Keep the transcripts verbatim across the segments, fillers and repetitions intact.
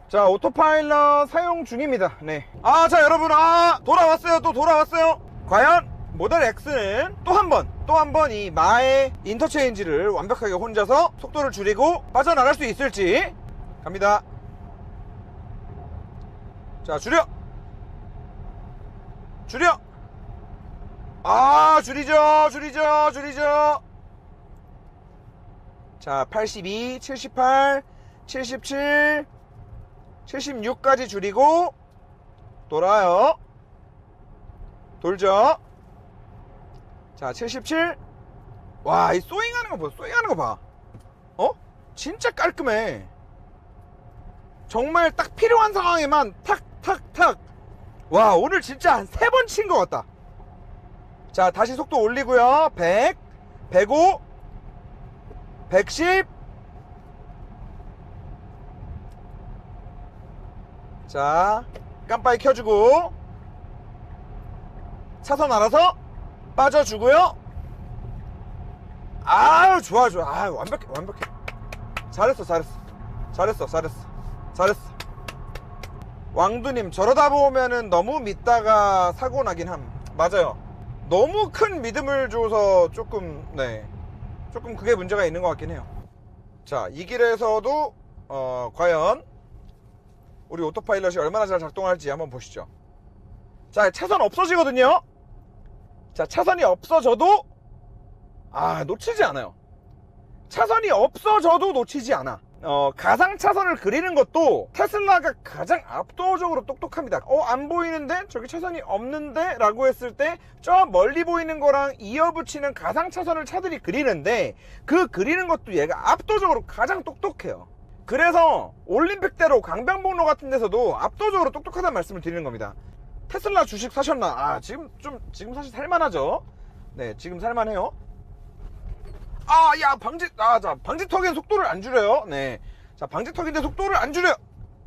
자, 오토파일럿 사용 중입니다. 네. 아, 자, 여러분, 아, 돌아왔어요. 또 돌아왔어요. 과연 모델 X는 또 한 번, 또 한 번 이 마의 인터체인지를 완벽하게 혼자서 속도를 줄이고 빠져나갈 수 있을지. 갑니다. 자, 줄여. 줄여. 아, 줄이죠. 줄이죠. 줄이죠. 자, 팔십이, 칠십팔, 칠십칠, 칠십육까지 줄이고 돌아요. 돌죠. 자, 칠십칠. 와, 이 쏘잉하는 거 봐. 쏘잉하는 거 봐. 어? 진짜 깔끔해. 정말 딱 필요한 상황에만 탁탁탁. 와, 오늘 진짜 한 세 번 친 것 같다. 자, 다시 속도 올리고요. 백, 백오, 백십. 자, 깜빡이 켜주고 차선 알아서 빠져주고요. 아유, 좋아 좋아. 아유, 완벽해 완벽해. 잘했어 잘했어 잘했어 잘했어 잘했어. 왕두님, 저러다 보면은 너무 믿다가 사고 나긴 함. 맞아요. 너무 큰 믿음을 줘서 조금, 네, 조금 그게 문제가 있는 것 같긴 해요. 자, 이 길에서도 어, 과연 우리 오토파일럿이 얼마나 잘 작동할지 한번 보시죠. 자, 차선 없어지거든요. 자, 차선이 없어져도 아, 놓치지 않아요. 차선이 없어져도 놓치지 않아. 어, 가상 차선을 그리는 것도 테슬라가 가장 압도적으로 똑똑합니다. 어, 안 보이는데? 저기 차선이 없는데? 라고 했을 때 저 멀리 보이는 거랑 이어붙이는 가상 차선을 차들이 그리는데, 그 그리는 것도 얘가 압도적으로 가장 똑똑해요. 그래서 올림픽대로 강변북로 같은 데서도 압도적으로 똑똑하다는 말씀을 드리는 겁니다. 테슬라 주식 사셨나? 아, 지금 좀 지금 사실 살만하죠. 네, 지금 살만해요. 아, 야, 방지, 아, 자, 방지턱에 속도를 안 줄여요. 네. 자, 방지턱인데 속도를 안 줄여.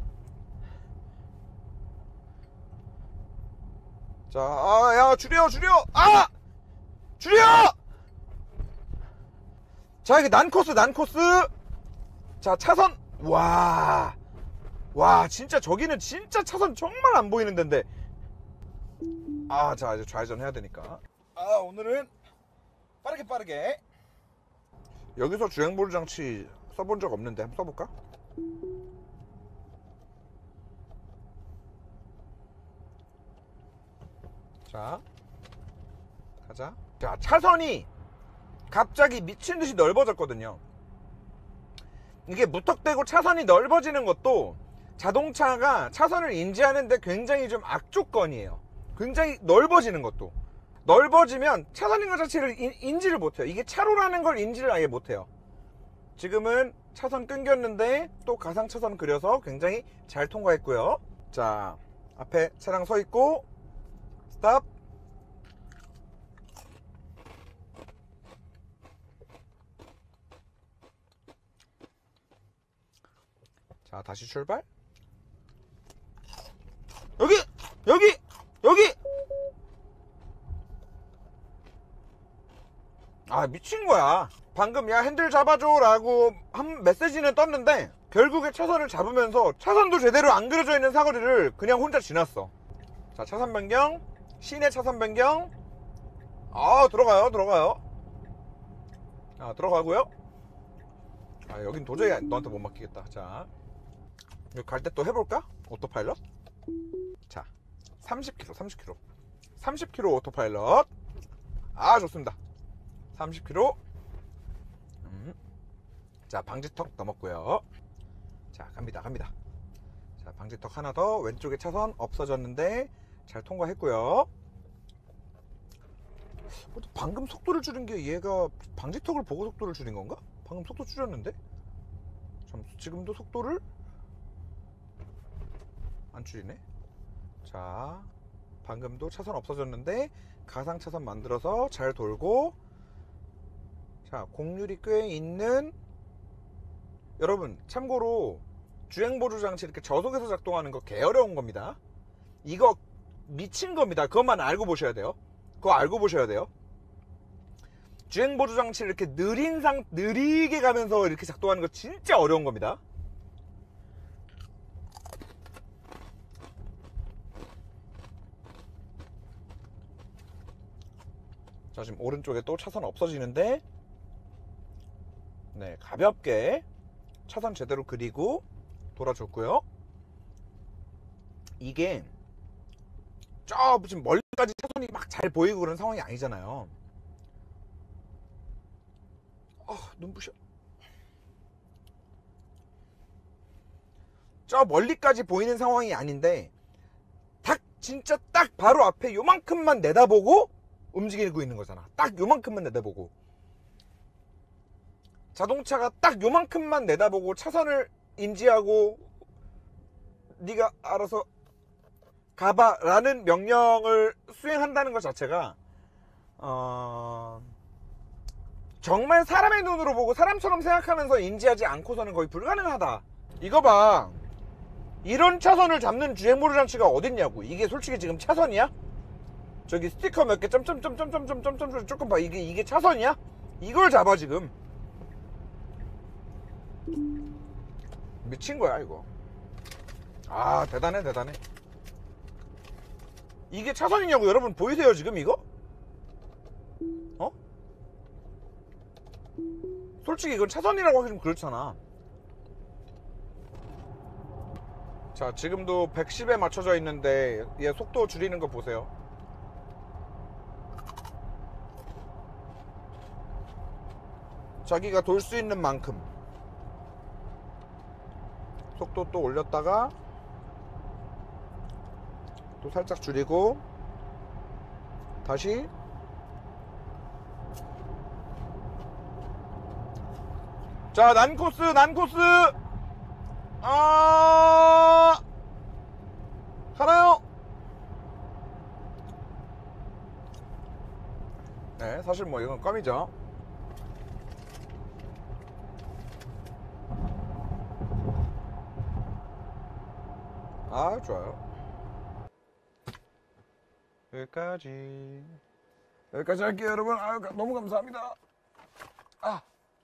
자, 아, 야, 줄여, 줄여. 아! 줄여! 자, 이게 난코스, 난코스. 자, 차선. 와. 와, 진짜 저기는 진짜 차선 정말 안 보이는 데인데. 아, 자, 이제 좌회전 해야 되니까. 아, 오늘은 빠르게 빠르게. 여기서 주행보조 장치 써본 적 없는데 한번 써볼까? 자, 가자. 자, 차선이 갑자기 미친듯이 넓어졌거든요. 이게 무턱대고 차선이 넓어지는 것도 자동차가 차선을 인지하는데 굉장히 좀 악조건이에요. 굉장히 넓어지는 것도. 넓어지면 차선인 것 자체를 인, 인지를 못해요. 이게 차로라는 걸 인지를 아예 못해요. 지금은 차선 끊겼는데 또 가상 차선 그려서 굉장히 잘 통과했고요. 자, 앞에 차량 서 있고 스탑. 자, 다시 출발. 여기! 여기! 여기! 아, 미친 거야. 방금 야, 핸들 잡아줘 라고 한 메시지는 떴는데 결국에 차선을 잡으면서 차선도 제대로 안 그려져 있는 사거리를 그냥 혼자 지났어. 자, 차선 변경. 시내 차선 변경. 아, 들어가요 들어가요. 아, 들어가고요. 아, 여긴 도저히 너한테 못 맡기겠다. 자, 여기 갈 때 또 해볼까? 오토파일럿. 자, 삼십 킬로미터 삼십 킬로미터 삼십 킬로미터 오토파일럿. 아, 좋습니다. 삼십 킬로미터. 음. 자, 방지턱 넘었고요. 자, 갑니다 갑니다. 자, 방지턱 하나 더. 왼쪽에 차선 없어졌는데 잘 통과했고요. 방금 속도를 줄인 게 얘가 방지턱을 보고 속도를 줄인 건가? 방금 속도 줄였는데? 참, 지금도 속도를 안 줄이네. 자, 방금도 차선 없어졌는데 가상 차선 만들어서 잘 돌고. 자, 공률이 꽤 있는. 여러분, 참고로 주행보조 장치 이렇게 저속에서 작동하는 거 개 어려운 겁니다. 이거 미친 겁니다. 그것만 알고 보셔야 돼요. 그거 알고 보셔야 돼요. 주행보조 장치를 이렇게 느린 상 느리게 가면서 이렇게 작동하는 거 진짜 어려운 겁니다. 자, 지금 오른쪽에 또 차선 없어지는데, 네, 가볍게 차선 제대로 그리고 돌아줬고요. 이게 저 지금 멀리까지 차선이 막 잘 보이고 그런 상황이 아니잖아요. 아, 눈부셔. 저 멀리까지 보이는 상황이 아닌데 딱 진짜 딱 바로 앞에 요만큼만 내다보고 움직이고 있는 거잖아. 딱 요만큼만 내다보고. 자동차가 딱 요만큼만 내다보고 차선을 인지하고 네가 알아서 가봐 라는 명령을 수행한다는 것 자체가 어... 정말 사람의 눈으로 보고 사람처럼 생각하면서 인지하지 않고서는 거의 불가능하다. 이거 봐, 이런 차선을 잡는 주행모드 장치가 어딨냐고. 이게 솔직히 지금 차선이야? 저기 스티커 몇 개 점점점점점점점점 조금 봐. 이게 이게 차선이야? 이걸 잡아 지금. 미친 거야 이거. 아, 대단해 대단해. 이게 차선이냐고. 여러분 보이세요 지금 이거? 어? 솔직히 이건 차선이라고 하기 좀 그렇잖아. 자, 지금도 백십에 맞춰져 있는데 얘 속도 줄이는 거 보세요. 자기가 돌 수 있는 만큼 속도 또 올렸다가 또 살짝 줄이고 다시. 자, 난코스 난코스 아 가나요? 네, 사실 뭐 이건 껌이죠. 아, 좋아요. 여기까지 여기까지 할게요 여러분. 아유, 너무 감사합니다.